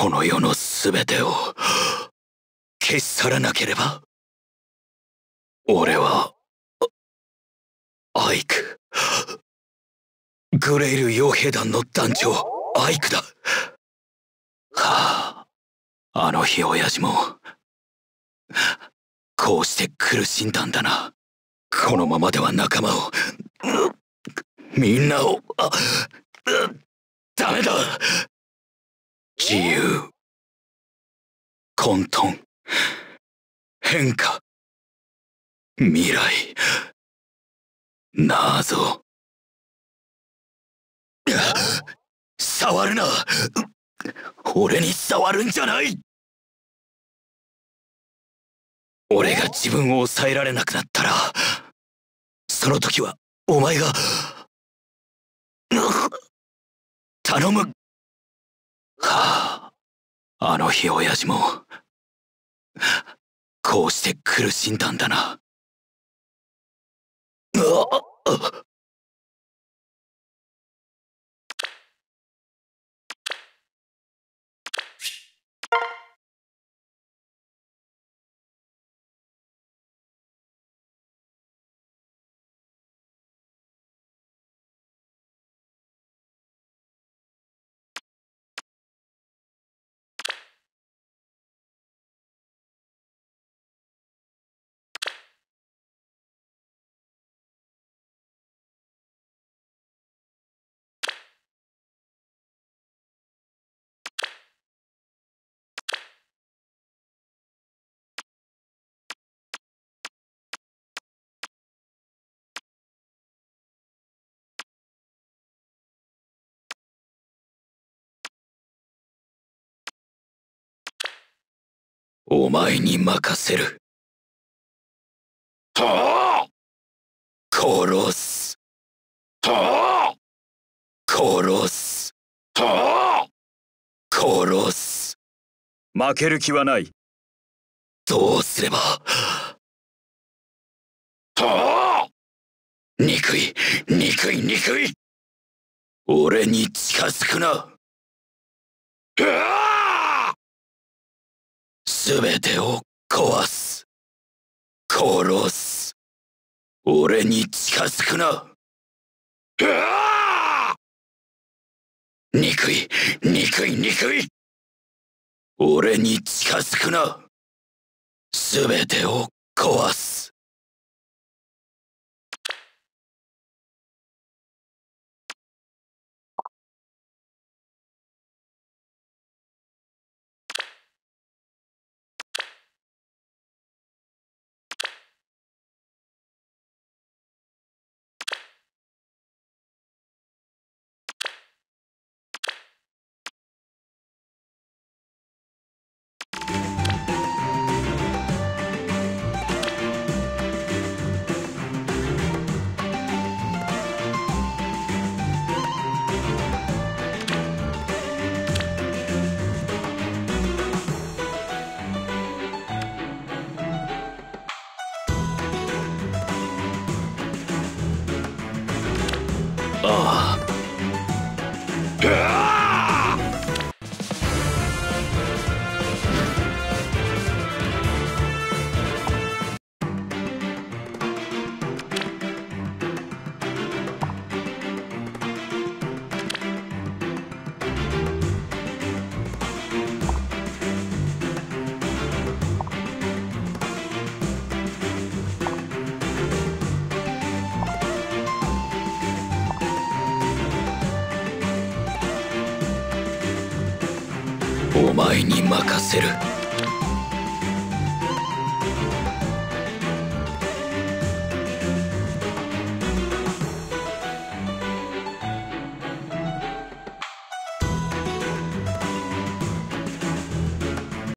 この世の全てを消し去らなければ。俺はアイク、グレイル傭兵団の団長アイクだ。はあ、あの日親父もこうして苦しんだんだな。このままでは仲間を、みんなを、ダメだ。自由、混沌、変化、未来、謎。触るな。俺に触るんじゃない。俺が自分を抑えられなくなったら、その時はお前が頼む。はあ、あの日親父もこうして苦しんだんだな。お前に任せる。はあ、殺す。はあ、殺す。はあ、殺す。 負ける気はない。 どうすれば。はあ、憎い、憎い、憎い。俺に近づくな。すべてを壊す。殺す。俺に近づくな。憎い、憎い、憎い。俺に近づくな。すべてを壊す。ああ。お前に任せる。